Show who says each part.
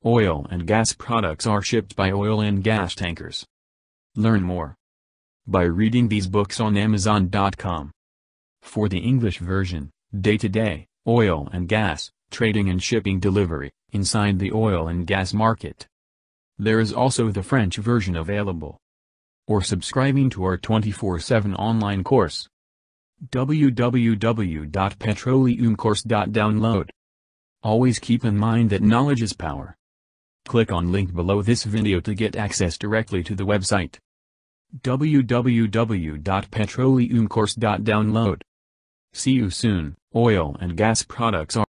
Speaker 1: Oil and gas products are shipped by oil and gas tankers. Learn more by reading these books on Amazon.com. For the English version, Day-to-Day, Oil and Gas, Trading and Shipping Delivery, Inside the Oil and Gas Market. There is also the French version available. Or subscribing to our 24/7 online course. www.petroleumcourse.download. Always keep in mind that knowledge is power. Click on link below this video to get access directly to the website. www.petroleumcourse.download. See you soon. Oil and gas products are